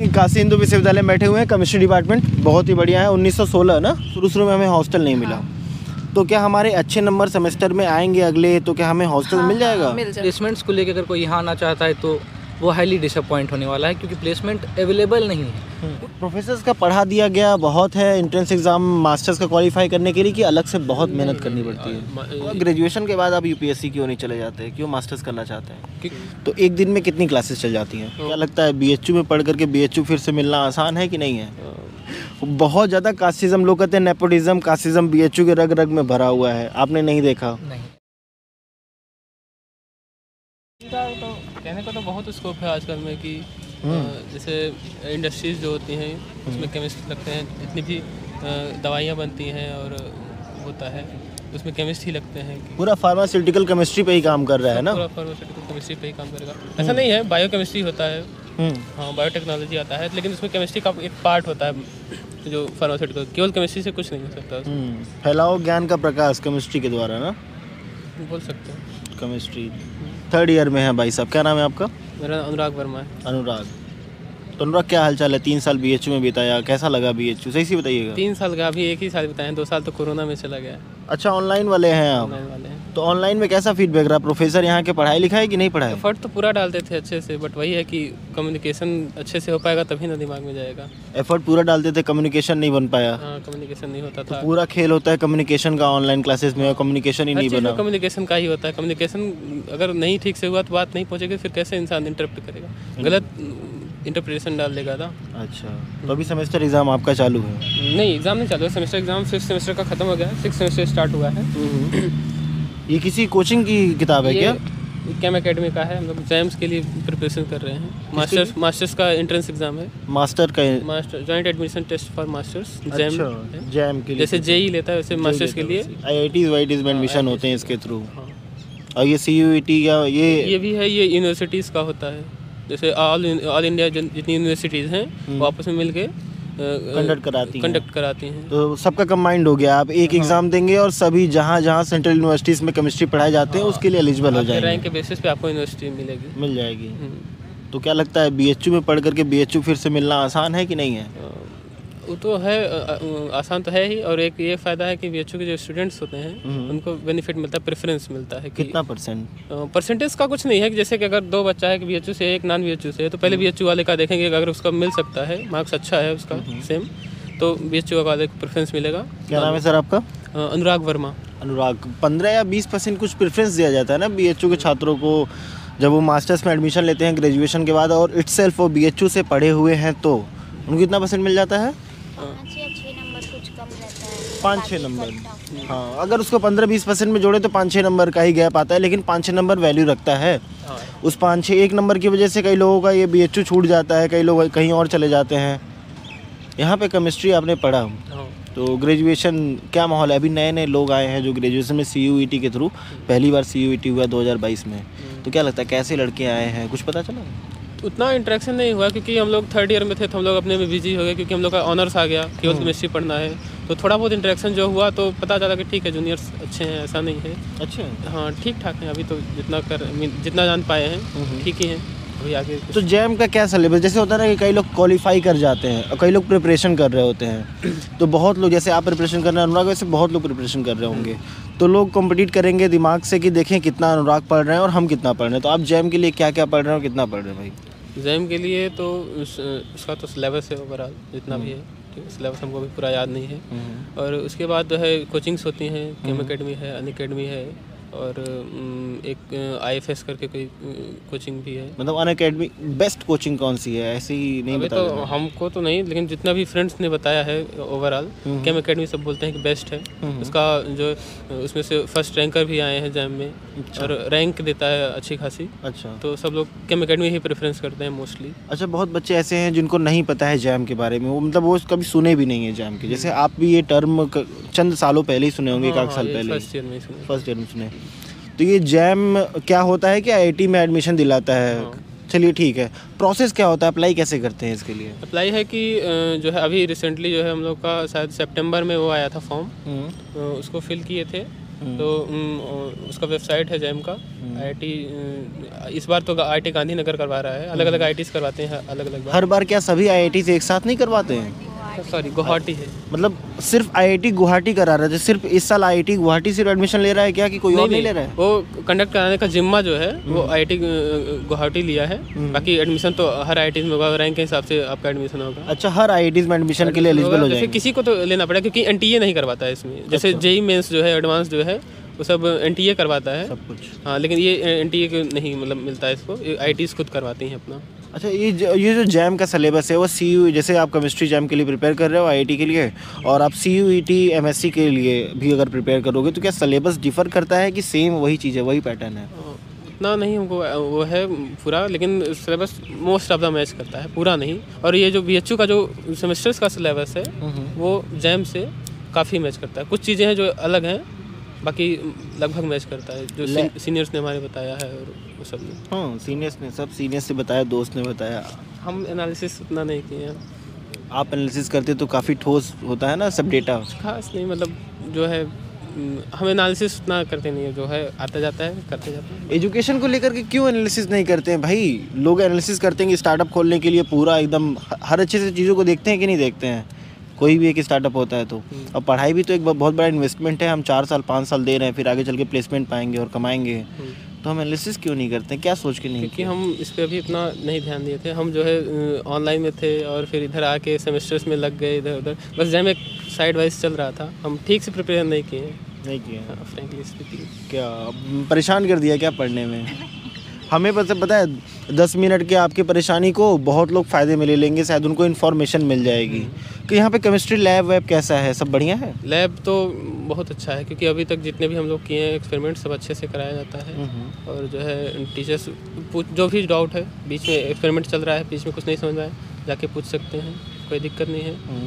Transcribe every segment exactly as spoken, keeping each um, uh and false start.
काशी हिंदू विश्वविद्यालय में बैठे हुए हैं, केमिस्ट्री डिपार्टमेंट बहुत ही बढ़िया है। उन्नीस सौ सोलह ना, शुरू शुरू में हमें हॉस्टल नहीं मिला। हाँ। तो क्या हमारे अच्छे नंबर सेमेस्टर में आएंगे अगले, तो क्या हमें हॉस्टल हाँ, मिल जाएगा? मिल जाएगा। प्लेसमेंट्स को लेकर अगर कोई यहाँ आना चाहता है तो वो हाईली डिसअपॉइंट होने वाला है, क्योंकि प्लेसमेंट अवेलेबल नहीं है। प्रोफेसर्स का पढ़ा दिया गया बहुत है एंट्रेंस एग्जाम मास्टर्स का क्वालिफाई करने के लिए, कि अलग से बहुत मेहनत करनी पड़ती है? ग्रेजुएशन के बाद आप यूपीएससी क्यों नहीं चले जाते, क्यों मास्टर्स करना चाहते हैं? तो एक दिन में कितनी क्लासेस चल जाती हैं? क्या लगता है बीएचयू में पढ़ करके बीएचयू फिर से मिलना आसान है कि नहीं है? बहुत ज़्यादा कास्टिज्म, लोग कहते हैं नेपोटिज्म, कास्टिज्म बीएचयू के रग रग में भरा हुआ है, आपने नहीं देखा? नहीं। तो कहने का तो बहुत स्कोप है आजकल में कि जैसे इंडस्ट्रीज़ जो होती हैं उसमें केमिस्ट लगते हैं, जितनी भी दवाइयाँ बनती हैं और होता है उसमें केमिस्ट ही लगते हैं। पूरा फार्मास्यूटिकल केमिस्ट्री पे ही काम कर रहा है ना? पूरा फार्मास्यूटिकल केमिस्ट्री पे ही काम करेगा। ऐसा नहीं है, बायो केमिस्ट्री होता है, हाँ बायोटेक्नोलॉजी आता है, लेकिन उसमें केमिस्ट्री का एक पार्ट होता है जो फार्मास्यूटिकल, केवल केमिस्ट्री से कुछ नहीं हो सकता। फैलाओ ज्ञान का प्रकाश केमिस्ट्री के द्वारा ना, बोल सकते हैं। केमिस्ट्री थर्ड ईयर में है भाई साहब, क्या नाम है आपका? मेरा अनुराग वर्मा है। अनुराग, तो अनुराग क्या हालचाल है? तीन साल बीएचयू में बिताया, कैसा लगा बीएचयू? सही सी बताइएगा। तीन साल का, अभी एक ही साल बिताए हैं, दो साल तो कोरोना में चला गया। अच्छा, ऑनलाइन वाले हैं आप? ऑनलाइन वाले हैं। तो ऑनलाइन में कैसा फीडबैक रहा? प्रोफेसर यहाँ के पढ़ाई लिखाई कि नहीं पढ़ाई? एफर्ट तो पूरा डालते थे अच्छे से, बट वही है कि कम्युनिकेशन अच्छे से हो पाएगा तभी ना दिमाग में जाएगा। एफर्ट पूरा डालते थे, कम्युनिकेशन नहीं बन पाया? हाँ, कम्युनिकेशन नहीं होता था। तो पूरा खेल होता है कम्युनिकेशन का ऑनलाइन क्लासेस में, कम्युनिकेशन ही नहीं बना। कम्युनिकेशन का ही होता है, कम्युनिकेशन अगर नहीं ठीक से हुआ तो बात नहीं पहुँचेगी, फिर कैसे इंसान इंटरप्ट करेगा, गलत इंटरप्रिटेशन डाल देगा था। अच्छा, तो अभी सेमेस्टर एग्जाम आपका चालू है? नहीं, एग्जाम नहीं चालू है, सेमेस्टर एग्जाम फिफ्थ सेमेस्टर का खत्म हो गया है, सिक्स सेमेस्टर स्टार्ट हुआ है। ये किसी कोचिंग की किताब है क्या? केम एकेडमी का है, हम लोग जैम्स के लिए प्रिपरेशन कर रहे हैं। मास्टर्स मास्टर्स का एंट्रेंस एग्जाम है। मास्टर का master joint admission test for masters, JAM JAM के लिए, जैसे जेई लेता है वैसे मास्टर्स के लिए आईआईटीज वाईटीज में एडमिशन होते हैं इसके थ्रू। और ये सीयूईटी या ये ये भी है, ये यूनिवर्सिटीज़ का होता है, जैसे ऑल ऑल इंडिया जितनी यूनिवर्सिटीज़ हैं वो आपस में मिलके कंडक्ट कराती कंडक्ट कराती हैं। तो सबका कंबाइंड हो गया, आप एक एग्जाम देंगे और सभी जहाँ जहाँ सेंट्रल यूनिवर्सिटीज में केमिस्ट्री पढ़ाए जाते हैं उसके लिए एलिजिबल हो जाएंगे। रैंक के बेसिस पे आपको यूनिवर्सिटी मिलेगी मिल जाएगी। तो क्या लगता है बीएचयू में पढ़ करके बीएचयू फिर से मिलना आसान है कि नहीं है? वो तो है, आसान तो है ही, और एक ये फ़ायदा है कि बीएचयू के जो स्टूडेंट्स होते हैं उनको बेनिफिट मिलता है, प्रेफरेंस मिलता है। कितना परसेंट? परसेंटेज का कुछ नहीं है कि जैसे कि अगर दो बच्चा है कि बीएचयू से एक नॉन बीएचयू से है तो पहले बीएचयू वाले का देखेंगे, अगर उसका मिल सकता है, मार्क्स अच्छा है उसका सेम, तो बीएचयू वाले को प्रेफरेंस मिलेगा। क्या नाम है सर आपका? अनुराग वर्मा। अनुराग, पंद्रह या बीस परसेंट कुछ प्रेफरेंस दिया जाता है ना बीएचयू के छात्रों को जब वो मास्टर्स में एडमिशन लेते हैं ग्रेजुएशन के बाद, और इटसेल्फ वो बीएचयू से पढ़े हुए हैं तो उनको कितना परसेंट मिल जाता है? पाँच छः नंबर। हाँ, अगर उसको पंद्रह बीस परसेंट में जोड़े तो पाँच छः नंबर का ही गैप आता है, लेकिन पाँच छः नंबर वैल्यू रखता है। उस पाँच छः एक नंबर की वजह से कई लोगों का ये बीएचयू छूट जाता है, कई लोग कहीं और चले जाते हैं। यहाँ पे केमिस्ट्री आपने पढ़ा, तो ग्रेजुएशन क्या माहौल है? अभी नए नए लोग आए हैं जो ग्रेजुएशन में सीयूईटी के थ्रू, पहली बार सीयूईटी हुआ दो हज़ार बाईस में, तो क्या लगता है कैसे लड़के आए हैं, कुछ पता चला? उतना इंटरेक्शन नहीं हुआ क्योंकि हम लोग थर्ड ईयर में थे तो हम लोग अपने में बिजी हो गए, क्योंकि हम लोग का ऑनर्स आ गया, केवल केमिस्ट्री पढ़ना है, तो थोड़ा बहुत इंटरेक्शन जो हुआ तो पता चला कि ठीक है जूनियर्स अच्छे हैं, ऐसा नहीं है। अच्छा, हाँ ठीक ठाक हैं, अभी तो जितना कर जितना जान पाए हैं ठीक ही हैं अभी आगे। तो जैम का क्या सिलेबस? जैसे होता है ना कि कई लोग क्वालिफाई कर जाते हैं और कई लोग प्रिपरेशन कर रहे होते हैं, तो बहुत लोग, जैसे आप प्रिपरेशन कर रहे हैं अनुराग, वैसे बहुत लोग प्रिपरेशन कर रहे होंगे, तो लोग कॉम्पिटिट करेंगे दिमाग से कि देखें कितना अनुराग पढ़ रहे हैं और हम कितना पढ़ रहे हैं। तो आप जैम के लिए क्या क्या पढ़ रहे हैं और कितना पढ़ रहे हैं भाई? जैम के लिए तो उसका तो सिलेबस है ओवरऑल जितना भी है, ठीक है, सिलेबस हमको भी पूरा याद नहीं है। और उसके बाद जो है कोचिंग्स होती हैं, केम एकेडमी है, अन अकेडमी है, और एक आईएफएस करके कोई कोचिंग भी है। मतलब अन अकेडमी बेस्ट कोचिंग कौन सी है? ऐसे ही नहीं बता तो हमको तो नहीं, लेकिन जितना भी फ्रेंड्स ने बताया है ओवरऑल केम एकेडमी सब बोलते हैं कि बेस्ट है। उसका जो उसमें से फर्स्ट रैंकर भी आए हैं जैम में। अच्छा। और रैंक देता है अच्छी खासी। अच्छा, तो सब लोग केम एकेडमी ही प्रेफरेंस करते हैं मोस्टली। अच्छा, बहुत बच्चे ऐसे हैं जिनको नहीं पता है जैम के बारे में, वो मतलब वो कभी सुने भी नहीं है जैम के, जैसे आप भी ये टर्म चंद सालों पहले ही सुने होंगे, एक आध साल पहले, फर्स्ट ईयर में सुने फर्स्ट ईयर में सुने। तो ये जैम क्या होता है कि आईआईटी में एडमिशन दिलाता है? हाँ। चलिए ठीक है, प्रोसेस क्या होता है, अप्लाई कैसे करते हैं इसके लिए? अप्लाई है कि जो है अभी रिसेंटली जो है हम लोग का शायद सितंबर में वो आया था फॉर्म, उसको फिल किए थे तो उम, उसका वेबसाइट है जैम का आईआईटी। इस बार तो आईआईटी गांधीनगर करवा रहा है, अलग अलग आईआईटीज करवाते हैं अलग अलग बार। हर बार क्या सभी आईआईटी से एक साथ नहीं करवाते हैं? सॉरी गुवाहाटी है। मतलब सिर्फ आईआईटी गुवाहाटी करा रहा है? सिर्फ इस साल आईआईटी गुवाहाटी सिर्फ एडमिशन ले रहा है क्या, कि कोई और नहीं ले रहा है? वो कंडक्ट कराने का जिम्मा जो है वो आईआईटी गुवाहाटी लिया है, बाकी एडमिशन तो हर आईआईटी में होगा, रैंक के हिसाब से आपका एडमिशन होगा। अच्छा, हर आईआईटी में एडमिशन के लिए एलिजिबल हो जाएंगे? किसी को तो लेना पड़ेगा क्योंकि एनटीए नहीं करवाता है इसमें, जैसे जेई मेंस जो है एडवांस जो है वो सब एनटीए करवाता है सब कुछ। हाँ, लेकिन ये एनटीए को नहीं मतलब मिलता है इसको, आईआईटीज खुद करवाती हैं अपना। अच्छा, ये जो ये जो जैम का सिलेबस है वो सी यू, जैसे आप केमिस्ट्री जैम के लिए प्रिपेयर कर रहे हो आईआईटी के लिए, और आप C U E T M S C के लिए भी अगर प्रिपेयर करोगे तो क्या सिलेबस डिफर करता है कि सेम वही चीज़ है, वही पैटर्न है? उतना नहीं हमको वो है पूरा, लेकिन syllabus most of the match करता है, पूरा नहीं। और ये जो बीएचयू का जो सेमेस्टर्स का सिलेबस है वो जैम से काफ़ी मैच करता है। कुछ चीज़ें हैं जो अलग हैं, बाकी लगभग मैच करता है, जो सीनियर्स ने हमारे बताया है और वो सब ने। हाँ, सीनियर्स ने सब सीनियर्स से बताया, दोस्त ने बताया। हम एनालिसिस उतना नहीं किए हैं। आप एनालिसिस करते तो काफ़ी ठोस होता है ना सब डेटा? खास नहीं, मतलब जो है हम एनालिसिस उतना करते नहीं है, जो है आता जाता है करते जाते हैं। एजुकेशन को लेकर के क्यों एनालिसिस नहीं करते हैं भाई? लोग एनालिसिस करते हैं कि स्टार्टअप खोलने के लिए पूरा एकदम हर अच्छे से चीज़ों को देखते हैं कि नहीं देखते हैं? कोई भी एक स्टार्टअप होता है तो अब पढ़ाई भी तो एक बहुत बड़ा इन्वेस्टमेंट है। हम चार साल पाँच साल दे रहे हैं, फिर आगे चल के प्लेसमेंट पाएंगे और कमाएंगे, तो हम एनालिसिस क्यों नहीं करते? क्या सोच के नहीं? क्योंकि हम इस पर अभी इतना नहीं ध्यान दिए थे। हम जो है ऑनलाइन में थे और फिर इधर आके सेमेस्टर्स में लग गए इधर उधर, बस जैम एक साइड वाइज चल रहा था। हम ठीक से प्रिपेयर नहीं किए नहीं किए फ्रेंकली स्पीकिंग। क्या परेशान कर दिया क्या पढ़ने में? हमें बस पता है दस मिनट के आपकी परेशानी को बहुत लोग फ़ायदे में ले लेंगे, शायद उनको इन्फॉर्मेशन मिल जाएगी कि यहाँ पे केमिस्ट्री लैब वैब कैसा है, सब बढ़िया है? लैब तो बहुत अच्छा है क्योंकि अभी तक जितने भी हम लोग किए हैं एक्सपेरिमेंट सब अच्छे से कराया जाता है। और जो है टीचर्स जो भी डाउट है, बीच में एक्सपेरिमेंट चल रहा है, बीच में कुछ नहीं समझ में आए जाके पूछ सकते हैं, कोई दिक्कत नहीं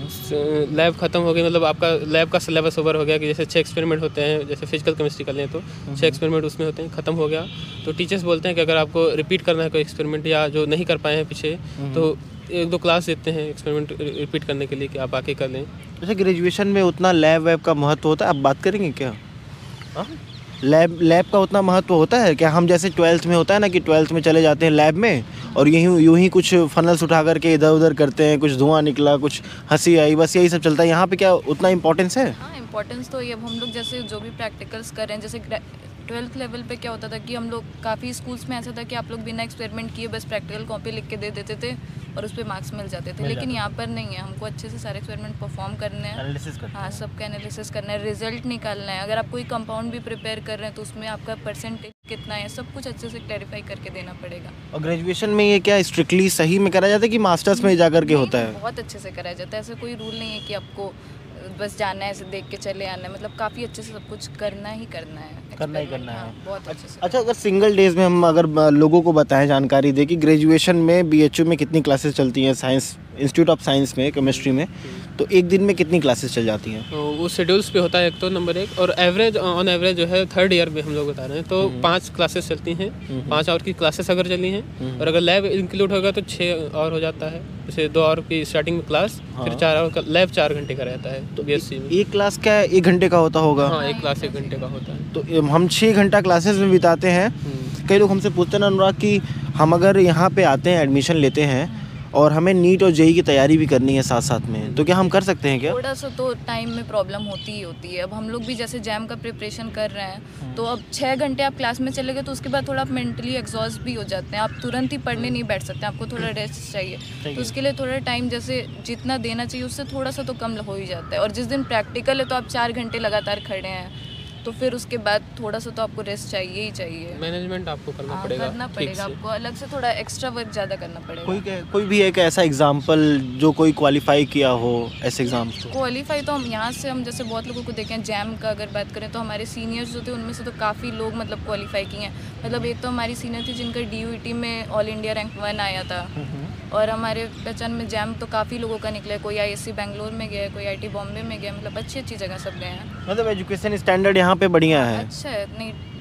है। लैब ख़त्म हो गई, मतलब आपका लैब का सिलेबस ओवर हो गया कि जैसे छः एक्सपेरिमेंट होते हैं, जैसे फिजिकल केमिस्ट्री कर लें तो छः एक्सपेरिमेंट उसमें होते हैं, ख़त्म हो गया। तो टीचर्स बोलते हैं कि अगर आपको रिपीट करना है कोई एक्सपेरिमेंट या जो नहीं कर पाए हैं पीछे, तो एक दो क्लास देते हैं एक्सपेरिमेंट रिपीट करने के लिए कि आप आके कर लें। जैसे ग्रेजुएशन में उतना लैब वैब का महत्व होता है? आप बात करेंगे क्या? हाँ, लैब लैब का उतना महत्व होता है क्या? हम जैसे ट्वेल्थ में होता है ना कि ट्वेल्थ में चले जाते हैं लैब में और यहीं यूँ ही कुछ फनल्स उठा करके इधर उधर करते हैं, कुछ धुआं निकला, कुछ हंसी आई, बस यही सब चलता है। यहाँ पे क्या उतना इम्पोर्टेंस है? हाँ, इम्पोर्टेंस तो ये अब हम लोग जैसे जो भी प्रैक्टिकल्स कर रहे हैं, जैसे ट्वेल्थ लेवल पे क्या होता था कि हम लोग काफ़ी स्कूल्स में ऐसा था कि आप लोग बिना एक्सपेरिमेंट किए बस प्रैक्टिकल कॉपी लिख के दे देते थे और उस पर मार्क्स मिल जाते थे। लेकिन यहाँ पर नहीं है, हमको अच्छे से सारे एक्सपेरिमेंट परफॉर्म करने हैं, एनालिसिस करते हैं। हाँ, सबका एनालिसिस करना है, रिजल्ट निकालना है। अगर आप कोई कंपाउंड भी प्रिपेयर कर रहे हैं तो उसमें आपका परसेंटेज कितना है, सब कुछ अच्छे से क्लैरिफाई करके देना पड़ेगा। और ग्रेजुएशन में ये क्या स्ट्रिक्टली सही में करा जाता है कि मास्टर्स में जा करके होता है? बहुत अच्छे से कराया जाता है, ऐसा कोई रूल नहीं है कि आपको बस जाना है ऐसे देख के चले आना है, मतलब काफ़ी अच्छे से सब कुछ करना ही करना है, करना ही करना हाँ, है बहुत अच्छे से। अच्छा, अगर सिंगल डेज में हम अगर लोगों को बताएं, जानकारी दे कि ग्रेजुएशन में बीएचयू में कितनी क्लासेस चलती हैं, साइंस इंस्टीट्यूट ऑफ साइंस में केमिस्ट्री में, तो एक दिन में कितनी क्लासेस चल जाती हैं? तो वो शेड्यूल्स पे होता है एक तो नंबर एक, और एवरेज ऑन एवरेज जो है थर्ड ईयर में हम लोग बता रहे हैं तो पाँच क्लासेस चलती हैं, पाँच आवर की क्लासेस अगर चली हैं, और अगर लैब इंक्लूड होगा तो छः और हो जाता है। जैसे दो आवर की स्टार्टिंग में क्लास, फिर चार आवर का लैब चार घंटे का रहता है तो बीएससी में। एक क्लास क्या एक घंटे का होता होगा? हाँ, एक क्लास एक घंटे का होता है। तो हम छः घंटा क्लासेस में बिताते हैं। कई लोग हमसे पूछते हैं ना अनुराग कि हम अगर यहाँ पे आते हैं, एडमिशन लेते हैं और हमें नीट और जेई की तैयारी भी करनी है साथ साथ में, तो क्या हम कर सकते हैं क्या? थोड़ा सा तो टाइम में प्रॉब्लम होती ही होती है। अब हम लोग भी जैसे जैम का प्रिपरेशन कर रहे हैं तो अब छः घंटे आप क्लास में चले गए तो उसके बाद थोड़ा आप मेंटली एग्जॉस्ट भी हो जाते हैं, आप तुरंत ही पढ़ने नहीं बैठ सकते, आपको थोड़ा रेस्ट चाहिए। तो उसके लिए थोड़ा टाइम जैसे जितना देना चाहिए उससे थोड़ा सा तो कम हो ही जाता है। और जिस दिन प्रैक्टिकल है तो आप चार घंटे लगातार खड़े हैं तो फिर उसके बाद थोड़ा सा तो आपको रेस्ट चाहिए ही चाहिए। मैनेजमेंट आपको करना हाँ, पड़ेगा, करना पड़ेगा आपको, अलग से थोड़ा एक्स्ट्रा वर्क ज़्यादा करना पड़ेगा। कोई कोई भी एक ऐसा एग्जाम्पल जो कोई क्वालिफाई किया हो ऐसे एग्जाम्स को? क्वालिफाई तो हम यहाँ से हम जैसे बहुत लोगों को देखें, जैम का अगर बात करें तो हमारे सीनियर्स जो थे उनमें से तो काफ़ी लोग मतलब क्वालिफाई किए हैं। मतलब एक तो हमारी सीनियर थी जिनका डी यू ई टी में ऑल इंडिया रैंक वन आया था, और हमारे पहचान में जैम तो काफ़ी लोगों का निकला है, कोई आई एस सी बैंगलोर में गया, कोई आई टी बॉम्बे में गया, मतलब अच्छी अच्छी जगह सब गए हैं। मतलब एजुकेशन स्टैंडर्ड यहाँ पे बढ़िया है? अच्छा है, नहीं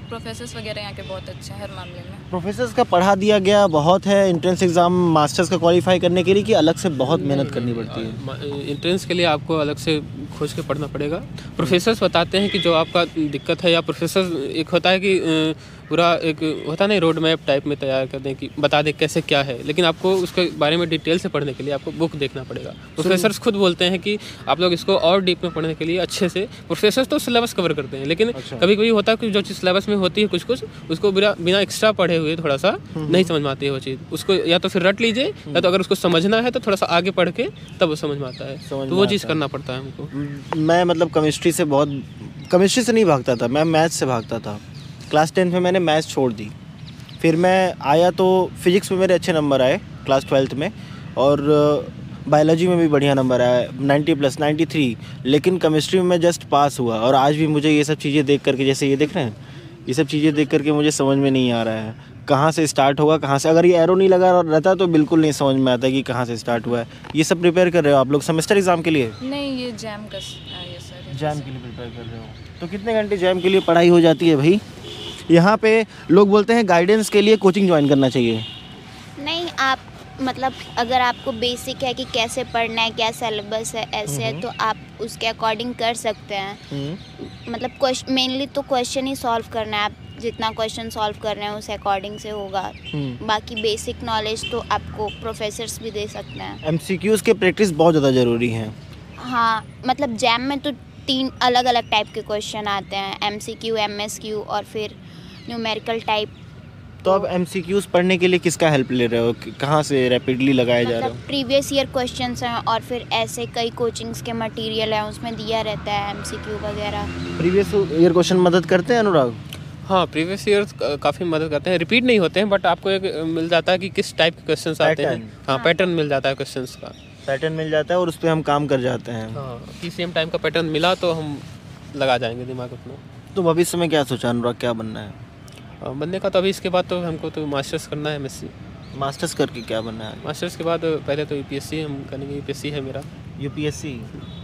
प्रोफेसर्स वगैरह यहाँ के बहुत अच्छे हैं हर मामले में। प्रोफेसर्स का पढ़ा दिया गया बहुत है एंट्रेंस एग्ज़ाम मास्टर्स का क्वालिफाई करने के लिए कि अलग से बहुत मेहनत करनी पड़ती है? एंट्रेंस के लिए आपको अलग से खोज के पढ़ना पड़ेगा। प्रोफेसर्स बताते हैं कि जो आपका दिक्कत है, या प्रोफेसर एक होता है कि अ, पूरा एक होता नहीं रोड मैप टाइप में तैयार कर दें कि बता दें कैसे क्या है, लेकिन आपको उसके बारे में डिटेल से पढ़ने के लिए आपको बुक देखना पड़ेगा। प्रोफेसर्स खुद बोलते हैं कि आप लोग इसको और डीप में पढ़ने के लिए अच्छे से, प्रोफेसर्स तो सिलेबस कवर करते हैं, लेकिन अच्छा। कभी कभी होता है कि जो चीज़ सिलेबस में होती है कुछ कुछ उसको बिना बिना एक्स्ट्रा पढ़े हुए थोड़ा सा नहीं समझ में आती है वो चीज़, उसको या तो फिर रट लीजिए, या तो अगर उसको समझना है तो थोड़ा सा आगे पढ़ के तब वो समझ में आता है, समझ तो में वो आता चीज़ है। करना पड़ता है हमको। मैं मतलब केमिस्ट्री से बहुत केमिस्ट्री से नहीं भागता था, मैं मैथ्स से भागता था। क्लास टेंथ में मैंने मैथ्स छोड़ दी, फिर मैं आया तो फिजिक्स में मेरे अच्छे नंबर आए क्लास ट्वेल्थ में, और बायोलॉजी में भी बढ़िया नंबर आया नाइन्टी प्लस नाइन्टी थ्री, लेकिन केमिस्ट्री में मैं जस्ट पास हुआ। और आज भी मुझे ये सब चीज़ें देख करके, जैसे ये देख रहे हैं, ये सब चीज़ें देख करके मुझे समझ में नहीं आ रहा है कहाँ से स्टार्ट होगा, कहाँ से, अगर ये एरो नहीं लगा रहता तो बिल्कुल नहीं समझ में आता कि कहाँ से स्टार्ट हुआ है। ये सब प्रिपेयर कर रहे हो आप लोग सेमेस्टर एग्ज़ाम के लिए? नहीं, ये जैम का स- आ, ये सर जैम के लिए प्रिपेयर कर रहे हो, तो कितने घंटे जैम के लिए पढ़ाई हो जाती है भाई? यहाँ पे लोग बोलते हैं गाइडेंस के लिए कोचिंग ज्वाइन करना चाहिए। नहीं, आप मतलब अगर आपको बेसिक है कि कैसे पढ़ना है, क्या सिलेबस है, ऐसे है, तो आप उसके अकॉर्डिंग कर सकते हैं। मतलब मेनली तो क्वेश्चन ही सॉल्व करना है, आप जितना क्वेश्चन सॉल्व कर रहे हैं उस अकॉर्डिंग से होगा। बाकी बेसिक नॉलेज तो आपको प्रोफेसर्स भी दे सकते हैं। एमसीक्यूज़ के प्रैक्टिस बहुत ज़्यादा ज़रूरी है। हाँ, मतलब जैम में तो तीन अलग अलग टाइप के क्वेश्चन आते हैं, एमसीक्यू, एमएसक्यू और फिर न्यूमेरिकल टाइप। तो अब एमसीक्यूज़ पढ़ने के लिए किसका हेल्प ले रहे हो, कहाँ से रैपिडली लगाए जा रहे मतलब प्रीवियस ईयर क्वेश्चंस हैं और फिर ऐसे कई कोचिंग्स के मटेरियल हैं, उसमें दिया रहता है एमसीक्यू वगैरह। हो? प्रीवियस ईयर क्वेश्चन मदद करते हैं अनुराग? हाँ, प्रीवियस ईयर काफ़ी मदद करते हैं, रिपीट नहीं होते हैं, बट आपको एक मिल जाता है कि किस टाइप के क्वेश्चंस आते हैं। Pattern। हाँ, पैटर्न मिल जाता है क्वेश्चंस का। पैटर्न मिल जाता है और उस पर हम काम कर जाते हैं। हाँ, कि सेम टाइम का पैटर्न मिला तो हम लगा जाएंगे दिमाग अपना। तो भविष्य में क्या सोचा अनुराग, क्या बनना है? हाँ, बनने का तो अभी इसके बाद तो हमको तो मास्टर्स करना है, एमएससी। मास्टर्स करके क्या बनना है? मास्टर्स के बाद पहले तो यूपीएससी हम करेंगे, यूपीएससी है मेरा। यूपीएससी।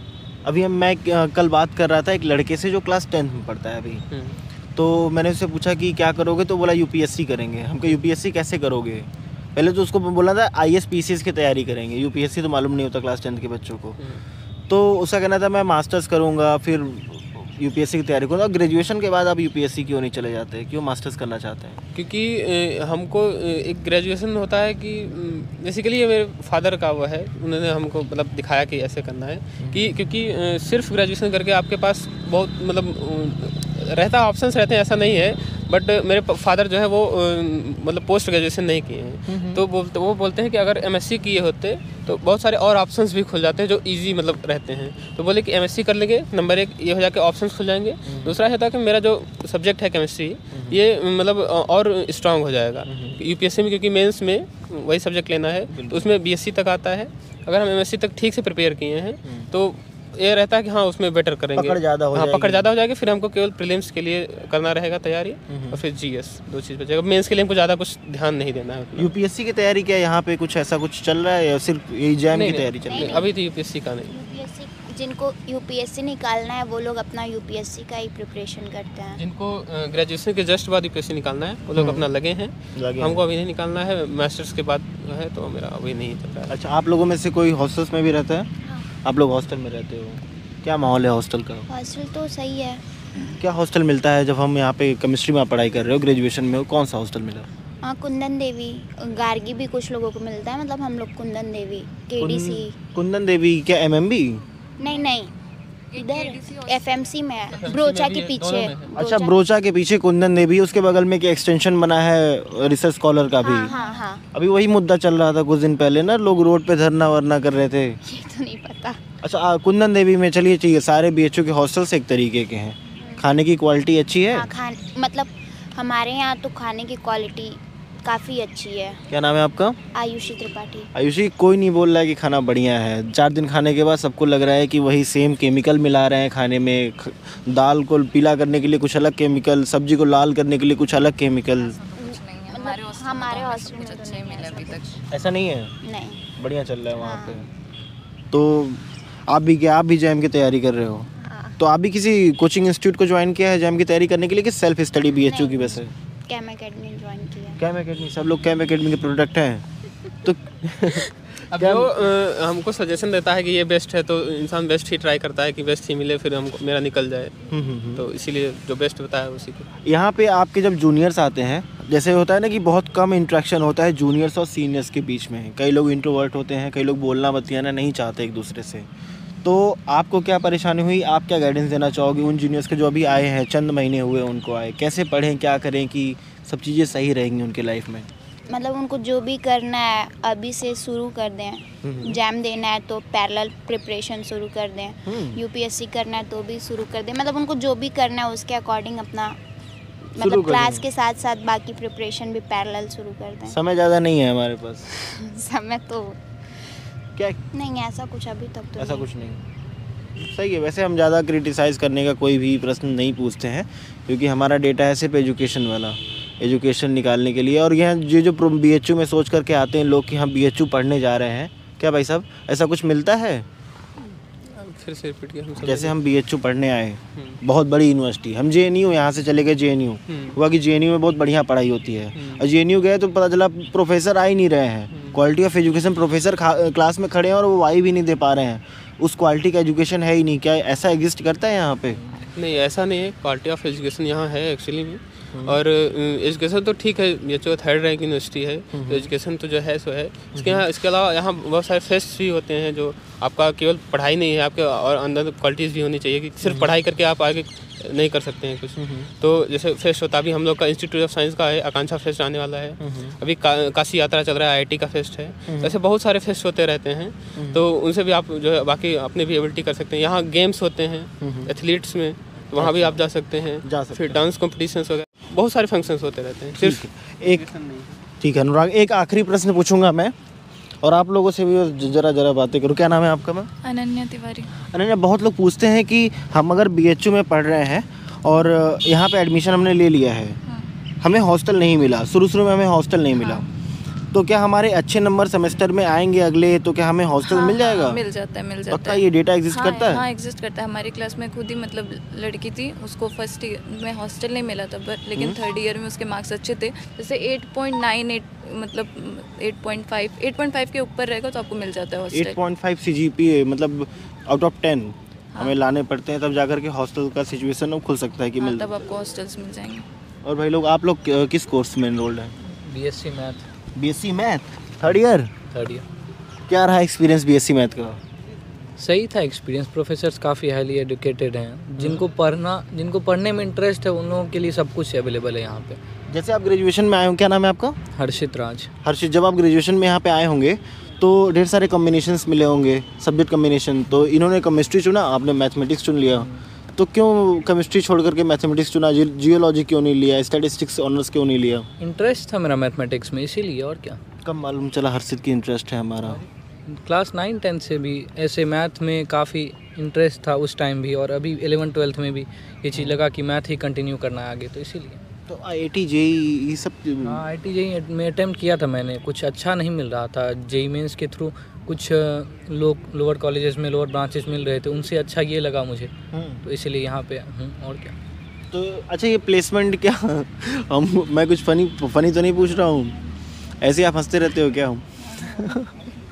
अभी हम मैं अ, कल बात कर रहा था एक लड़के से जो क्लास टेंथ में पढ़ता है अभी, तो मैंने उससे पूछा कि क्या करोगे, तो बोला यूपीएससी करेंगे। हमको यूपीएससी कैसे करोगे? पहले तो उसको बोला था आईएएस पीसीएस की तैयारी करेंगे, यूपीएससी तो मालूम नहीं होता क्लास टेंथ के बच्चों को। तो उसका कहना था मैं मास्टर्स करूँगा फिर यूपीएससी की तैयारी करूँगा। ग्रेजुएशन के बाद आप यूपीएससी क्यों नहीं चले जाते, क्यों मास्टर्स करना चाहते हैं? क्योंकि अ, हमको अ, एक ग्रेजुएशन होता है कि बेसिकली ये मेरे फादर का वो है, उन्होंने हमको मतलब दिखाया कि ऐसे करना है कि क्योंकि अ, सिर्फ ग्रेजुएशन करके आपके पास बहुत मतलब अ, रहता ऑप्शंस रहते हैं, ऐसा नहीं है, बट मेरे फादर जो है वो अ, मतलब पोस्ट ग्रेजुएशन नहीं किए हैं, तो बोलते वो बोलते हैं कि अगर एमएससी किए होते तो बहुत सारे और ऑप्शंस भी खुल जाते हैं जो इजी मतलब रहते हैं। तो बोले कि एमएससी कर लेंगे, नंबर एक ये हो जाके ऑप्शंस खुल जाएंगे, दूसरा है था कि मेरा जो सब्जेक्ट है केमिस्ट्री ये मतलब और स्ट्रांग हो जाएगा यूपीएससी में, क्योंकि मेंस में वही सब्जेक्ट लेना है तो उसमें बीएससी तक आता है। अगर हम एमएससी तक ठीक से प्रिपेयर किए हैं तो ये रहता है कि हाँ उसमें बेटर करेंगे, पकड़ ज़्यादा हो हाँ जाएगी। पकड़ ज़्यादा हो जाएगी। फिर हमको केवल प्रीलिम्स के लिए करना रहेगा तैयारी, और फिर जीएस, दो चीज़ बचेगा। मेंस के लिए हमको ज़्यादा कुछ ध्यान नहीं देना है उतना। यूपीएससी की तैयारी क्या यहाँ पे कुछ ऐसा कुछ चल रहा है या सिर्फ एग्जाम की नहीं, तैयारी चल रही नहीं, है? अभी तो यूपीएससी का नहीं। यूपीएससी जिनको यूपीएससी निकालना है वो लोग अपना यूपीएससी का ही प्रिपरेशन करते हैं। जिनको ग्रेजुएशन के जस्ट बाद यूपीएससी निकालना है वो लोग अपना लगे हैं, लगे हैं। हमको अभी नहीं निकालना है। मास्टर्स के बाद है तो मेरा अभी नहीं चल रहा है। अच्छा, आप लोगों में से कोई हॉस्टल्स में भी रहता है? आप लोग हॉस्टल में रहते हो, क्या माहौल है हॉस्टल का? हॉस्टल तो सही है। क्या हॉस्टल मिलता है जब हम यहाँ पे केमिस्ट्री में आप पढ़ाई कर रहे हो, ग्रेजुएशन में हो, कौन सा हॉस्टल मिला? हाँ, कुंदन देवी, गार्गी भी कुछ लोगों को मिलता है, मतलब हम लोग कुंदन देवी, केडीसी। कुंदन देवी क्या एमएमबी? नहीं नहीं, इधर एफएमसी में है, ब्रोचा के पीछे। अच्छा, ब्रोचा के पीछे कुंदन देवी, उसके बगल में क्या एक्सटेंशन बना है रिसर्च स्कॉलर का भी? हाँ हाँ हाँ, अभी वही मुद्दा चल रहा था कुछ दिन पहले ना, लोग रोड पे धरना वरना कर रहे थे। ये तो नहीं पता। अच्छा, आ, कुंदन देवी में चलिए चाहिए, सारे बीएचयू के हॉस्टल्स एक तरीके के हैं, खाने की क्वालिटी अच्छी है? हाँ, खान मतलब हमारे यहाँ तो खाने की क्वालिटी काफ़ी अच्छी है। क्या नाम है आपका? आयुषी त्रिपाठी। आयुषी, कोई नहीं बोल रहा है कि खाना बढ़िया है, चार दिन खाने के बाद सबको लग रहा है कि वही सेम केमिकल मिला रहे हैं खाने में, ख- दाल को पीला करने के लिए कुछ अलग केमिकल, सब्जी को लाल करने के लिए कुछ अलग केमिकल। कुछ नहीं है हमारे हॉस्टल में, हमारे तो हमें हॉस्टल सब कुछ में तो अच्छे ही नहीं मिले है अभी ऐसा तक। ऐसा नहीं है, नहीं। बढ़िया चल रहा है वहाँ हाँ। पे। तो आप भी क्या, आप भी जैम की तैयारी कर रहे हो? हाँ। तो आप भी किसी कोचिंग इंस्टीट्यूट को ज्वाइन किया है जैम की तैयारी करने के लिए कि सेल्फ स्टडी बीएचयू की वजह से? कैम एकेडमी ज्वाइन किया। कैम एकेडमी, सब लोग कैम एकेडमी के प्रोडक्ट हैं तो अब जो अ, हमको सजेशन देता है कि ये बेस्ट है तो इंसान बेस्ट ही ट्राई करता है कि बेस्ट ही मिले, फिर हमको मेरा निकल जाए। तो इसीलिए जो बेस्ट बताया उसी को। यहाँ पे आपके जब जूनियर्स आते हैं, जैसे होता है ना कि बहुत कम इंटरेक्शन होता है जूनियर्स और सीनियर्स के बीच में, कई लोग इंट्रोवर्ट होते हैं, कई लोग बोलना बतियाना नहीं चाहते एक दूसरे से, तो आपको क्या परेशानी हुई? आप क्या गाइडेंस देना चाहोगे उन जूनियर्स के जो अभी आए हैं, चंद महीने हुए उनको आए, कैसे पढ़ें, क्या करें कि सब चीज़ें सही रहेंगी उनके लाइफ में? मतलब उनको जो भी करना है अभी से शुरू कर दें। जैम देना है तो पैरेलल प्रिपरेशन शुरू कर दें, यूपीएससी करना है तो भी शुरू कर दें। मतलब उनको जो भी करना है उसके अकॉर्डिंग अपना मतलब क्लास के साथ साथ बाकी प्रिपरेशन भी पैरेलल शुरू कर दें। समय ज़्यादा नहीं है हमारे पास। समय तो क्या नहीं, ऐसा कुछ अभी तक तो ऐसा नहीं। कुछ नहीं, सही है। वैसे हम ज़्यादा क्रिटिसाइज़ करने का कोई भी प्रश्न नहीं पूछते हैं, क्योंकि हमारा डेटा है सिर्फ एजुकेशन वाला, एजुकेशन निकालने के लिए। और यहाँ ये जो बीएचयू में सोच करके आते हैं लोग कि हम बीएचयू पढ़ने जा रहे हैं, क्या भाई साहब ऐसा कुछ मिलता है? फिर से रिपीट किया। हम जैसे हम बीएचयू पढ़ने आए, बहुत बड़ी यूनिवर्सिटी, हम जेएनयू यहाँ से चले गए जेएनयू, हुआ कि जेएनयू में बहुत बढ़िया पढ़ाई होती है, और जेएनयू गए तो पता चला प्रोफेसर आ ही नहीं रहे हैं, quality of education, professor class में खड़े हैं और वो वाई भी नहीं दे पा रहे हैं, उस क्वालिटी का एजुकेशन है ही नहीं। क्या ऐसा एग्जिस्ट करता है यहाँ पे? नहीं, ऐसा नहीं है। क्वालिटी ऑफ एजुकेशन यहाँ है एक्चुअली में, और एजुकेशन तो ठीक है, ये जो थर्ड रैंक यूनिवर्सिटी है तो एजुकेशन तो जो है सो है। इसके यहाँ इसके अलावा यहाँ बहुत सारे फेस्ट भी होते हैं, जो आपका केवल पढ़ाई नहीं है, आपके और अंदर क्वालिटीज़ भी होनी चाहिए कि सिर्फ पढ़ाई करके आप आगे नहीं कर सकते हैं कुछ। तो जैसे फेस्ट होता है, अभी हम लोग का इंस्टीट्यूट ऑफ साइंस का है, आकांक्षा फेस्ट आने वाला है, अभी का, काशी यात्रा चल रहा है, आईआईटी का फेस्ट है, ऐसे बहुत सारे फेस्ट होते रहते हैं। तो उनसे भी आप जो है बाकी अपनी भी एबिलिटी कर सकते हैं। यहाँ गेम्स होते हैं एथलीट्स में, वहाँ भी आप जा सकते हैं, जा सकते फिर डांस कॉम्पिटिशन्स वगैरह बहुत सारे फंक्शंस होते रहते हैं। सिर्फ एक ठीक है अनुराग, एक आखिरी प्रश्न पूछूंगा मैं, और आप लोगों से भी जरा जरा बातें करूँ। क्या नाम है आपका मैम? अनन्या तिवारी। अनन्या, बहुत लोग पूछते हैं कि हम अगर बीएचयू में पढ़ रहे हैं और यहाँ पे एडमिशन हमने ले लिया है, हमें हॉस्टल नहीं मिला, शुरू शुरू में हमें हॉस्टल नहीं मिला, तो क्या हमारे अच्छे नंबर सेमेस्टर में आएंगे अगले, तो क्या हमें हॉस्टल हाँ, मिल जाएगा? हाँ, मिल जाता है, मिल जाता पक्का है। ये डेटा एग्जिस्ट हाँ, करता है? हाँ एग्जिस्ट करता है। हमारी क्लास में खुद ही मतलब लड़की थी, उसको फर्स्ट ईयर में हॉस्टल नहीं मिला था, बट लेकिन थर्ड ईयर में उसके मार्क्स अच्छे थे, जैसे एट पॉइंट नाइन एट मतलब eight point five eight point five के ऊपर रहेगा तो आपको मिल जाता है hostel. Eight point five CGPA मतलब आउट ऑफ टेन हमें लाने पड़ते हैं, तब जाकर के हॉस्टल का सिचुएशन खुल सकता है कि हाँ, मिल। तब आपको हॉस्टल्स मिल जाएंगे। और भाई लोग, आप लोग किस कोर्स में एनरोल्ड हैं? BSc math, BSc math third year. Third year. क्या रहा एक्सपीरियंस बीएससी मैथ का? सही था एक्सपीरियंस, प्रोफेसर्स काफ़ी हाईली एजुकेटेड हैं, जिनको पढ़ना जिनको पढ़ने में इंटरेस्ट है उन लोगों के लिए सब कुछ अवेलेबल है यहाँ पे। जैसे आप ग्रेजुएशन में आए हो, क्या नाम है आपका? हर्षित राज। हर्षित, जब आप ग्रेजुएशन में यहाँ पे आए होंगे तो ढेर सारे कॉम्बिनेशंस मिले होंगे, सब्जेक्ट कॉम्बिनेशन, तो इन्होंने केमिस्ट्री चुना, आपने मैथमेटिक्स चुन लिया, तो क्यों केमिस्ट्री छोड़ करके मैथमेटिक्स चुना? जियोलॉजी क्यों नहीं लिया? स्टैटिस्टिक्स ऑनर्स क्यों नहीं लिया? इंटरेस्ट था मेरा मैथमेटिक्स में, इसीलिए। और क्या, कब मालूम चला हर्षित की इंटरेस्ट है हमारा? क्लास नाइन टेंथ से भी ऐसे मैथ में काफ़ी इंटरेस्ट था उस टाइम भी, और अभी इलेवन ट्वेल्थ में भी ये चीज़ लगा कि मैथ ही कंटिन्यू करना है आगे, तो इसीलिए। तो आईआईटी जेई ये सब? हाँ, आई आई टी जेई में अटैम्प्ट किया था मैंने, कुछ अच्छा नहीं मिल रहा था। जेई मेंस के थ्रू कुछ लोग लोअर कॉलेजेस में लोअर ब्रांचेस मिल रहे थे, उनसे अच्छा ये लगा मुझे, तो इसलिए यहाँ पे हूँ। और क्या। तो अच्छा, ये प्लेसमेंट क्या हम मैं कुछ फनी फनी तो नहीं पूछ रहा हूँ, ऐसे आप हंसते रहते हो क्या? हम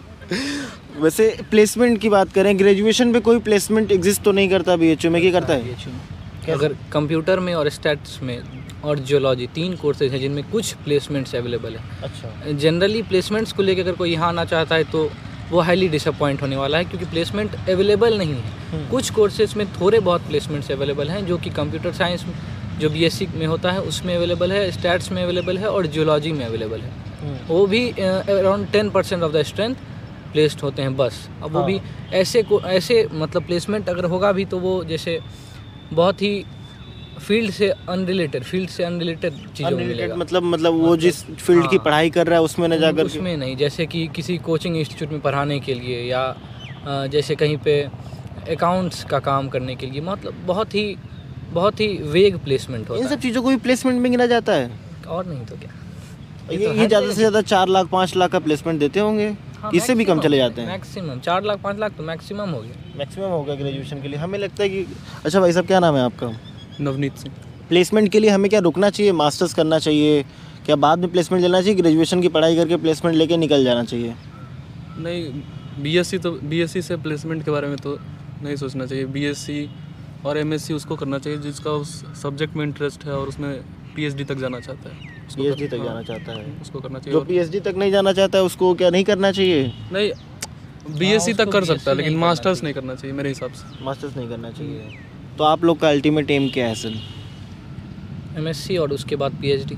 वैसे प्लेसमेंट की बात करें, ग्रेजुएशन पे कोई प्लेसमेंट एग्जिस्ट तो नहीं करता बीएचयू में? क्या करता है? अगर कंप्यूटर में और स्टैट्स में और जियोलॉजी तीन कोर्सेज हैं जिनमें कुछ प्लेसमेंट्स अवेलेबल है। अच्छा। जनरली प्लेसमेंट्स को लेकर अगर कोई यहाँ आना चाहता है तो वो हाईली डिसअपॉइंट होने वाला है, क्योंकि प्लेसमेंट अवेलेबल नहीं है। कुछ कोर्सेज में थोड़े बहुत प्लेसमेंट्स अवेलेबल हैं, जो कि कंप्यूटर साइंस जो बीएससी में होता है उसमें अवेलेबल है, स्टैट्स में अवेलेबल है और जियोलॉजी में अवेलेबल है। वो भी around ten percent of the strength placed होते हैं बस। अब वो भी ऐसे को ऐसे मतलब प्लेसमेंट अगर होगा भी तो वो जैसे बहुत ही फील्ड से अनरिलेटेड फील्ड से अनरिलेटेड चीज़ों में मिलेगा। मतलब मतलब वो जिस फील्ड की पढ़ाई कर रहा है उसमें न जाकर उसमें नहीं, जैसे कि किसी कोचिंग इंस्टीट्यूट में पढ़ाने के लिए, या जैसे कहीं पे अकाउंट्स का काम करने के लिए, मतलब बहुत ही बहुत ही वेग प्लेसमेंट होता है। इन सब चीज़ों को भी प्लेसमेंट में गिना जाता है? और नहीं तो क्या। ये ये ज़्यादा से ज़्यादा चार लाख पाँच लाख का प्लेसमेंट देते होंगे। हाँ, इससे भी कम चले जाते हैं? मैक्सिमम चार लाख पाँच लाख तो मैक्सिमम हो गया। मैक्सिमम होगा ग्रेजुएशन के लिए, हमें लगता है कि। अच्छा भाई साहब, क्या नाम है आपका? नवनीत सिंह। प्लेसमेंट के लिए हमें क्या रुकना चाहिए, मास्टर्स करना चाहिए, क्या बाद में प्लेसमेंट लेना चाहिए, ग्रेजुएशन की पढ़ाई करके प्लेसमेंट लेके निकल जाना चाहिए? नहीं, बीएससी तो बीएससी से प्लेसमेंट के बारे में तो नहीं सोचना चाहिए। बीएससी और एमएससी उसको करना चाहिए जिसका उस सब्जेक्ट में इंटरेस्ट है और उसमें पीएचडी तक जाना चाहता है। उसको पीएचडी कर- तक हाँ, जाना चाहता है। उसको करना चाहिए। जो और- पीएचडी तक नहीं जाना चाहता है उसको क्या नहीं करना चाहिए? नहीं, बीएससी तक उसको कर सकता बीएससी है लेकिन नहीं करना मास्टर्स चाहिए। नहीं करना चाहिए मेरे हिसाब से। मास्टर्स नहीं करना चाहिए। तो आप लोग का अल्टीमेट एम क्या है सर? एमएससी और उसके बाद पीएचडी।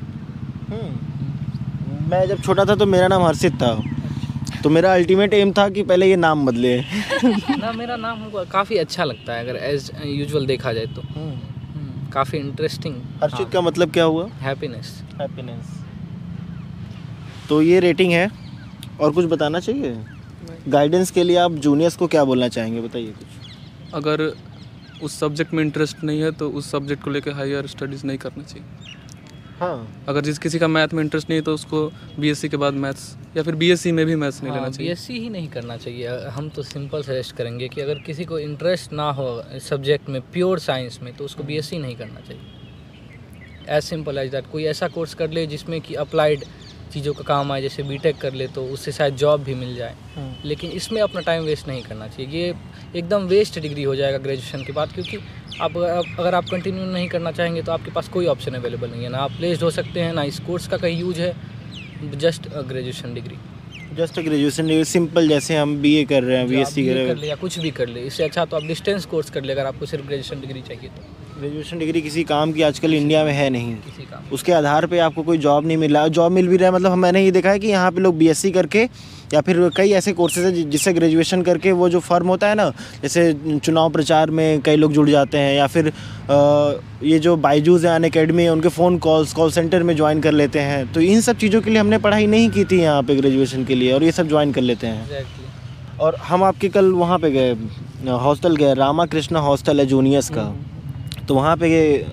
मैं जब छोटा था तो मेरा नाम हर्षित था, तो मेरा अल्टीमेट एम था कि पहले ये नाम बदले। ना, मेरा नाम हमको काफ़ी अच्छा लगता है अगर एज यूजुअल देखा जाए तो। काफ़ी इंटरेस्टिंग। हर्षित का मतलब क्या हुआ? हैप्पीनेस। हैप्पीनेस। तो ये रेटिंग है, और कुछ बताना चाहिए? गाइडेंस के लिए आप जूनियर्स को क्या बोलना चाहेंगे, बताइए कुछ। अगर उस सब्जेक्ट में इंटरेस्ट नहीं है तो उस सब्जेक्ट को लेकर हायर स्टडीज़ नहीं करना चाहिए। हाँ, अगर जिस किसी का मैथ में इंटरेस्ट नहीं है तो उसको बीएससी के बाद मैथ्स या फिर बीएससी में भी मैथ्स नहीं लेना चाहिए। बीएससी ही नहीं करना चाहिए। हम तो सिंपल सजेस्ट करेंगे कि अगर किसी को इंटरेस्ट ना हो सब्जेक्ट में, प्योर साइंस में, तो उसको बीएससी नहीं करना चाहिए। As simple as that. कोई ऐसा कोर्स कर ले जिसमें कि अप्लाइड चीज़ों का काम आए, जैसे बीटेक कर ले तो उससे शायद जॉब भी मिल जाए, लेकिन इसमें अपना टाइम वेस्ट नहीं करना चाहिए। ये एकदम वेस्ट डिग्री हो जाएगा ग्रेजुएशन के बाद, क्योंकि आप अगर आप कंटिन्यू नहीं करना चाहेंगे तो आपके पास कोई ऑप्शन अवेलेबल नहीं है। ना आप प्लेस्ड हो सकते हैं, ना इस कोर्स का कहीं यूज है, just graduation degree. Just graduation degree simple, जैसे हम बीए कर रहे हैं, बीएससी कर रहे कर हैं। ले या कुछ भी कर ले, इससे अच्छा तो आप डिस्टेंस कोर्स कर ले अगर आपको सिर्फ ग्रेजुएशन डिग्री चाहिए तो। ग्रेजुएशन डिग्री किसी काम की आजकल इंडिया में है नहीं। किसी का उसके आधार पे आपको कोई जॉब नहीं मिल रहा है। जॉब मिल भी रहा है मतलब मैंने ये देखा है कि यहाँ पे लोग बीएससी करके या फिर कई ऐसे कोर्सेज हैं जिससे ग्रेजुएशन करके वो जो फर्म होता है ना, जैसे चुनाव प्रचार में कई लोग जुड़ जाते हैं, या फिर आ, ये जो बायजूस है, अन अकेडमी है, उनके फ़ोन कॉल्स कॉल सेंटर में ज्वाइन कर लेते हैं। तो इन सब चीज़ों के लिए हमने पढ़ाई नहीं की थी यहाँ पे ग्रेजुएशन के लिए, और ये सब ज्वाइन कर लेते हैं। एग्जैक्टली। और हम आपके कल वहाँ पे गए, हॉस्टल गए, रामा कृष्णा हॉस्टल है जूनियर्स का, तो वहाँ पे ये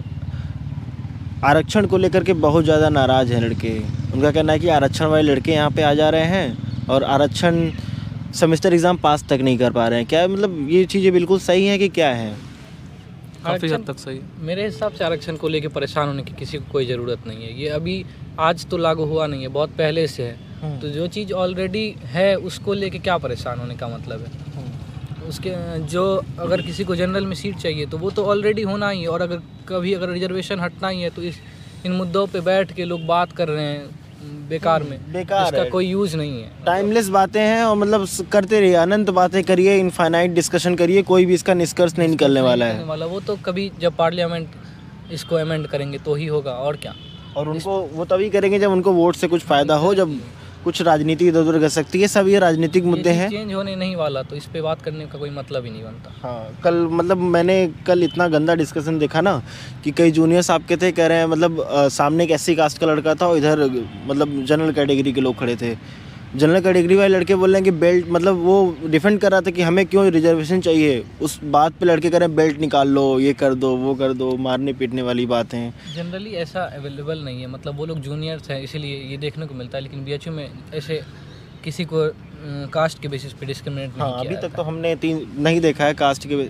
आरक्षण को लेकर के बहुत ज़्यादा नाराज़ हैं लड़के। उनका कहना है कि आरक्षण वाले लड़के यहाँ पे आ जा रहे हैं और आरक्षण सेमेस्टर एग्ज़ाम पास तक नहीं कर पा रहे हैं। क्या मतलब ये चीज़ें बिल्कुल सही हैं कि क्या है? काफ़ी हद आरक्षण- तक सही। मेरे हिसाब से आरक्षण को लेके परेशान होने की किसी को कोई ज़रूरत नहीं है। ये अभी आज तो लागू हुआ नहीं है, बहुत पहले से है। तो जो चीज़ ऑलरेडी है उसको लेके क्या परेशान होने का मतलब है? उसके जो अगर किसी को जनरल में सीट चाहिए तो वो तो ऑलरेडी होना ही है, और अगर कभी अगर रिजर्वेशन हटना ही है तो इस इन मुद्दों पे बैठ के लोग बात कर रहे हैं बेकार में, बेकार इसका है। कोई यूज़ नहीं है। टाइमलेस बातें हैं, और मतलब करते रहिए, अनंत बातें करिए, इनफाइनाइट डिस्कशन करिए, कोई भी इसका निष्कर्ष नहीं निकलने वाला निकलने है। वाला वो तो कभी जब पार्लियामेंट इसको अमेंड करेंगे तो ही होगा, और क्या। और उनको वो तभी करेंगे जब उनको वोट से कुछ फ़ायदा हो, जब कुछ राजनीति इधर उधर कर सकती है। सब ये राजनीतिक मुद्दे हैं। चेंज होने नहीं वाला तो इस पे बात करने का कोई मतलब ही नहीं बनता। हाँ, कल मतलब मैंने कल इतना गंदा डिस्कशन देखा ना कि कई जूनियर्स आपके थे, कह रहे हैं मतलब अ, सामने एक एससी कास्ट का लड़का था और इधर मतलब जनरल कैटेगरी के लोग खड़े थे। जनरल कैटेगरी वाले लड़के बोल रहे हैं कि बेल्ट, मतलब वो डिफेंड कर रहा था कि हमें क्यों रिजर्वेशन चाहिए। उस बात पे लड़के कह रहे हैं बेल्ट निकाल लो, ये कर दो, वो कर दो, मारने पीटने वाली बातें हैं। जनरली ऐसा अवेलेबल नहीं है, मतलब वो लोग जूनियर्स हैं इसीलिए ये देखने को मिलता है, लेकिन बीएचयू में ऐसे किसी को कास्ट के बेसिस पे डिस्क्रिमिनेट नहीं हाँ, किया अभी तक जाता। तो हमने तीन नहीं देखा है कास्ट के,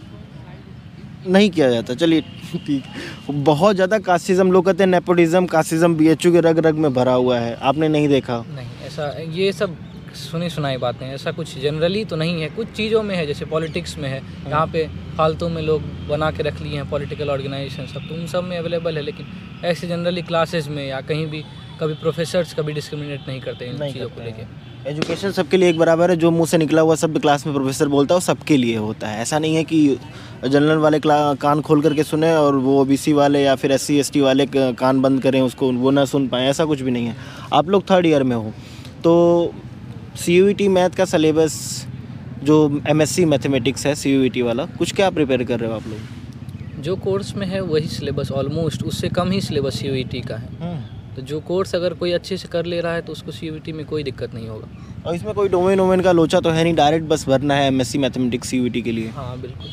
नहीं किया जाता। चलिए ठीक, बहुत ज़्यादा कास्टिज्म, लोग कहते हैं नेपोटिज्म, कास्टिज्म बीएचयू के रग रग में भरा हुआ है, आपने नहीं देखा? नहीं, ऐसा ये सब सुनी सुनाई बातें हैं, ऐसा कुछ जनरली तो नहीं है। कुछ चीज़ों में है, जैसे पॉलिटिक्स में है, यहाँ पे फालतू में लोग बना के रख लिए हैं पॉलिटिकल ऑर्गेनाइजेशन सब, तो उन सब में अवेलेबल है, लेकिन ऐसे जनरली क्लासेस में या कहीं भी कभी प्रोफेसर्स कभी डिस्क्रिमिनेट नहीं करते इन नहीं चीज़ों को करते लेके। हैं। एजुकेशन सबके लिए एक बराबर है, जो मुंह से निकला हुआ सब क्लास में प्रोफेसर बोलता है वो सबके लिए होता है। ऐसा नहीं है कि जनरल वाले कान खोल करके सुने और वो ओबीसी वाले या फिर एससी एसटी वाले कान बंद करें, उसको वो ना सुन पाएँ, ऐसा कुछ भी नहीं है। आप लोग थर्ड ईयर में हो तो सीयूईटी मैथ का सिलेबस जो एमएससी मैथमेटिक्स है सीयूईटी वाला, कुछ क्या प्रिपेयर कर रहे हो आप लोग? जो कोर्स में है वही सिलेबस, ऑलमोस्ट उससे कम ही सिलेबस सीयूईटी का है। तो जो कोर्स अगर कोई अच्छे से कर ले रहा है तो उसको सीयूईटी में कोई दिक्कत नहीं होगा। और इसमें कोई डोमेन वोमेन का लोचा तो है नहीं, डायरेक्ट बस भरना है एमएससी मैथमेटिक्स सीयूईटी के लिए। हाँ बिल्कुल।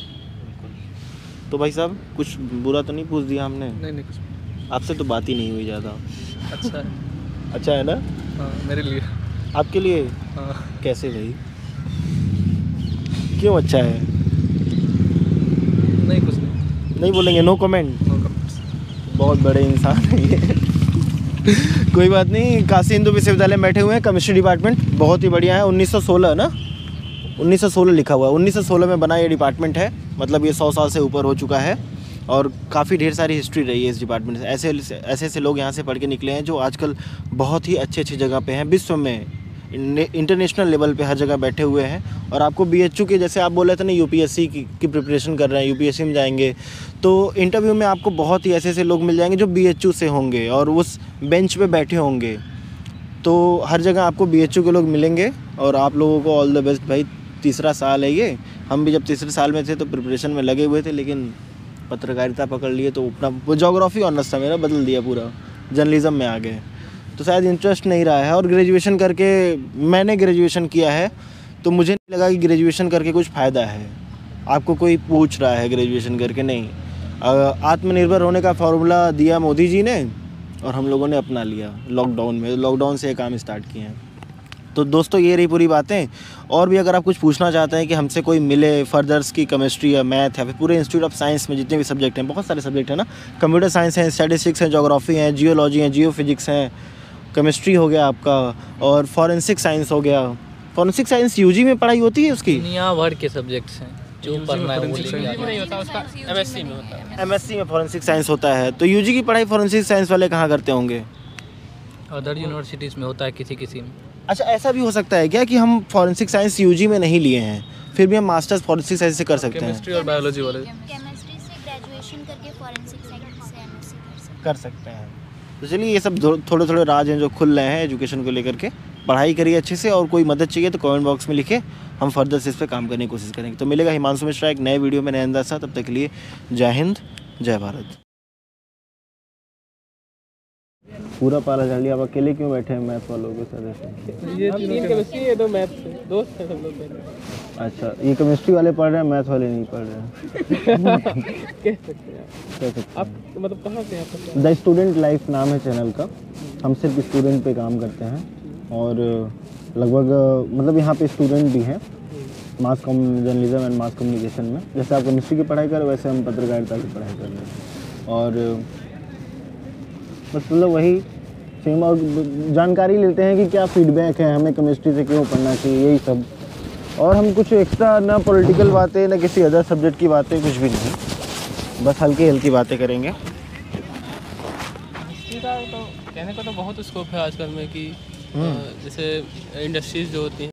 तो भाई साहब कुछ बुरा तो नहीं पूछ दिया हमने? नहीं नहीं कुछ आपसे तो बात ही नहीं हुई ज़्यादा। अच्छा है। अच्छा है ना? हाँ, मेरे लिए। आपके लिए हाँ। कैसे भाई, क्यों अच्छा है? नहीं कुछ नहीं, नहीं बोलेंगे, नो कमेंट। No comments. बहुत बड़े इंसान है ये। कोई बात नहीं। काशी हिंदू विश्वविद्यालय में बैठे हुए हैं, केमिस्ट्री डिपार्टमेंट बहुत ही बढ़िया है। उन्नीस सौ सोलह ना, उन्नीस सौ सोलह लिखा हुआ है, उन्नीस सौ सोलह में बना ये डिपार्टमेंट है। मतलब ये सौ साल से ऊपर हो चुका है और काफ़ी ढेर सारी हिस्ट्री रही है इस डिपार्टमेंट से। ऐसे ऐसे ऐसे लोग यहाँ से पढ़ के निकले हैं जो आजकल बहुत ही अच्छी अच्छी जगह पे हैं, विश्व में इंटरनेशनल लेवल पे हर जगह बैठे हुए हैं। और आपको बीएचयू के, जैसे आप बोल रहे थे ना, यूपीएससी की, की प्रिपरेशन कर रहे हैं, यूपीएससी में जाएंगे तो इंटरव्यू में आपको बहुत ही ऐसे ऐसे लोग मिल जाएंगे जो बीएचयू से होंगे और उस बेंच पे बैठे होंगे। तो हर जगह आपको बीएचयू के लोग मिलेंगे और आप लोगों को ऑल द बेस्ट भाई। तीसरा साल है ये, हम भी जब तीसरे साल में थे तो प्रिपरेशन में लगे हुए थे, लेकिन पत्रकारिता पकड़ लिए तो अपना वो जोग्राफी ऑनर्स था मेरा, बदल दिया पूरा, जर्नलिज्म में आ गए। तो शायद इंटरेस्ट नहीं रहा है। और ग्रेजुएशन करके, मैंने ग्रेजुएशन किया है तो मुझे नहीं लगा कि ग्रेजुएशन करके कुछ फ़ायदा है। आपको कोई पूछ रहा है ग्रेजुएशन करके, नहीं। आत्मनिर्भर होने का फॉर्मूला दिया मोदी जी ने और हम लोगों ने अपना लिया लॉकडाउन में। लॉकडाउन से ये काम स्टार्ट किए हैं। तो दोस्तों ये रही पूरी बातें। और भी अगर आप कुछ पूछना चाहते हैं कि हमसे कोई मिले फर्दर्स की, केमिस्ट्री या मैथ या फिर पूरे इंस्टीट्यूट ऑफ साइंस में जितने भी सब्जेक्ट हैं, बहुत सारे सब्जेक्ट हैं ना, कंप्यूटर साइंस है, स्टैटिस्टिक्स है, जोग्राफी है, जियोलॉजी है, जियो फिजिक्स है, केमिस्ट्री हो गया आपका, और फॉरेंसिक साइंस हो गया। फॉरेंसिक साइंस यूजी में पढ़ाई होती है उसकी? दुनिया भर के सब्जेक्ट्स हैं जो पढ़ना है वो forensic लेके science आना नहीं है। होता उसका, एमएससी में होता है। एमएससी में फॉरेंसिक साइंस होता है। तो यूजी की पढ़ाई फॉरेंसिक साइंस वाले कहाँ करते होंगे? अदर यूनिवर्सिटीज़ में होता है किसी किसी में। अच्छा, ऐसा भी हो सकता है क्या कि हम फॉरेंसिक साइंस यूजी में नहीं लिए हैं फिर भी हम मास्टर्स फॉरेंसिक साइंस से कर सकते हैं? केमिस्ट्री और बायोलॉजी वाले केमिस्ट्री से ग्रेजुएशन करके फॉरेंसिक साइंस से एमएससी कर सकते कर सकते हैं। तो चलिए, ये सब थोड़े थोड़े राज हैं जो खुल रहे हैं एजुकेशन को लेकर के। पढ़ाई करिए अच्छे से, और कोई मदद चाहिए तो कमेंट बॉक्स में लिखे, हम फर्दर से इस पर काम करने की कोशिश करेंगे। तो मिलेगा हिमांशु मिश्रा एक नए वीडियो में नए अंदाज से। तब तक के लिए जय हिंद, जय भारत। पूरा पाला चल लिया। अब अकेले क्यों बैठे हैं मैथ वालों के साथ? ये तीन केमिस्ट्री है, दो मैथ से, दोस्त हैं हम लोग पहले। अच्छा, ये केमिस्ट्री वाले पढ़ रहे हैं, मैथ वाले नहीं पढ़ रहे हैं। कह सकते हैं आप। कह सकते आप हैं। मतलब कहाँ से हैं आप? द स्टूडेंट लाइफ नाम है चैनल का। हम सिर्फ स्टूडेंट पे काम करते हैं और लगभग मतलब यहाँ पे स्टूडेंट भी हैं mass comm journalism and mass communication में। जैसे आप केमिस्ट्री की पढ़ाई कर रहे वैसे हम पत्रकारिता की पढ़ाई कर रहे हैं। और बस मतलब वही सेम, और जानकारी लेते हैं कि क्या फीडबैक है, हमें केमिस्ट्री से क्यों पढ़ना चाहिए, यही सब। और हम कुछ एक्स्ट्रा ना पॉलिटिकल बातें ना किसी अदर सब्जेक्ट की बातें, कुछ भी नहीं, बस हल्की हल्की बातें करेंगे। हिस्ट्री का तो कहने का तो बहुत स्कोप है आजकल में कि अ, जैसे इंडस्ट्रीज जो होती हैं